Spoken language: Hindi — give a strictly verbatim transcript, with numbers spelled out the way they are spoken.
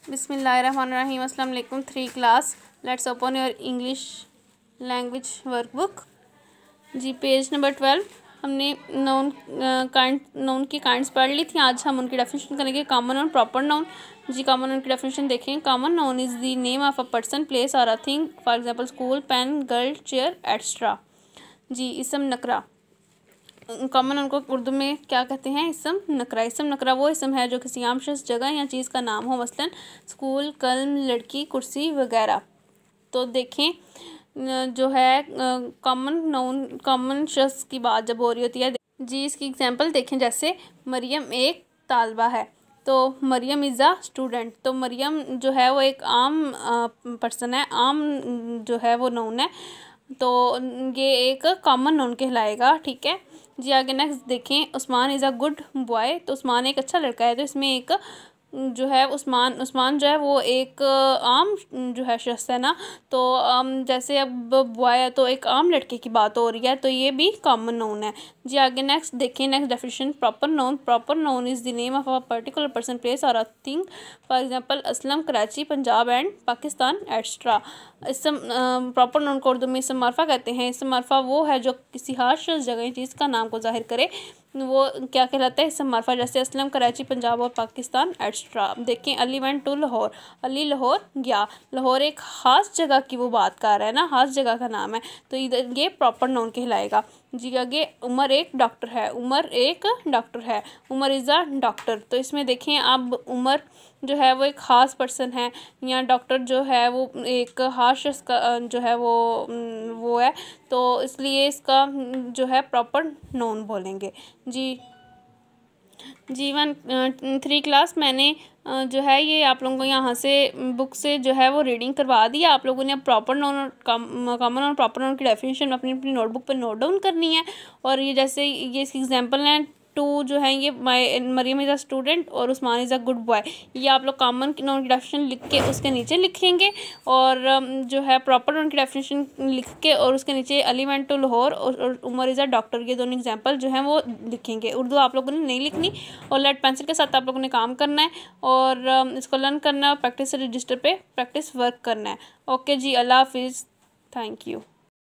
बिस्मिल्लाहिर्रहमानिर्रहीम। अस्सलाम वालेकुम। Three class, let's open your English language workbook. जी पेज नंबर ट्वेल्व। हमने नाउन काइंड नाउन की काइंड्स पढ़ ली थी। आज हम उनकी डेफिनेशन करेंगे। Common noun, proper noun. जी कॉमन नाउन की डेफिनेशन देखें। Common noun is the name of a person, place और a thing. For example school, pen, girl, chair, etcetera. जी इसम नकरा। कॉमन उनको उर्दू में क्या कहते हैं? इसम नकरा। इसम नकरा वो इसम है जो किसी आम शख्स, जगह या चीज़ का नाम हो, मसलन स्कूल, कलम, लड़की, कुर्सी वगैरह। तो देखें जो है कॉमन नाउन, कॉमन शख्स की बात जब हो रही होती है, जी इसकी एग्जांपल देखें। जैसे मरियम एक तालबा है, तो मरियम इज़ अ स्टूडेंट। तो मरियम जो है वो एक आम पर्सन है, आम जो है वो नाउन है, तो ये एक कॉमन नाउन कहलाएगा। ठीक है जी। आगे नेक्स्ट देखें। Usman is a good boy. तो उस्मान एक अच्छा लड़का है, तो इसमें एक जो है उस्मान उस्मान जो है वो एक आम जो है शख्स है ना, तो जैसे अब बॉय है तो एक आम लड़के की बात हो रही है, तो ये भी कॉमन नाउन है। जी आगे नेक्स्ट देखें। Next definition proper noun. Proper noun is the name of a particular person, place और a thing. For example Aslam, Karachi, Punjab and Pakistan, etcetera. इसम प्रॉपर नाउन को उर्दू में इसम मारफा कहते हैं। इसम मारफा वो है जो किसी खास शख्स, जगह, चीज़ का नाम को जाहिर करे, वो क्या कहलाता है? इसम मारफा। जैसे असलम, कराची, पंजाब और पाकिस्तान, एट्सट्रा। देखें। Ali went to Lahore. अली लाहौर गया। लाहौर एक ख़ास जगह की वो बात कर रहा है ना, ख़ास जगह का नाम है, तो इधर ये प्रॉपर नाउन कहलाएगा। जी आगे उमर एक डॉक्टर है। उमर एक डॉक्टर है। Umar is a doctor. तो इसमें देखें अब उमर जो है वो एक ख़ास पर्सन है, या डॉक्टर जो है वो एक ख़ास शख्स का जो है वो वो है, तो इसलिए इसका जो है प्रॉपर नाउन बोलेंगे। जी जी वन थ्री क्लास मैंने जो है ये आप लोगों को यहाँ से बुक से जो है वो रीडिंग करवा दी। आप लोगों ने अब प्रॉपर नाउन, कॉमन और प्रॉपर नाउन की डेफिनेशन अपनी अपनी नोटबुक पर नोट डाउन करनी है। और ये जैसे ये इसकी एग्जांपल हैं टू जो है ये my Mariam is a student और Usman is a good boy. ये आप लोग कॉमन नाउन की डेफिनेशन लिख के उसके नीचे लिखेंगे, और जो है प्रॉपर नाउन की डेफिनेशन लिख के और उसके नीचे अली वेंट टू लाहौर और उमर इज़ अ डॉक्टर, ये दोनों एग्जांपल जो हैं वो लिखेंगे। उर्दू आप लोगों ने नहीं लिखनी, और लेड पेंसिल के साथ आप लोगों ने काम करना है, और इसको लर्न करना है, और प्रैक्टिस रजिस्टर पे प्रैक्टिस वर्क करना है। ओके जी, अल्लाह हाफिज़, थैंक यू।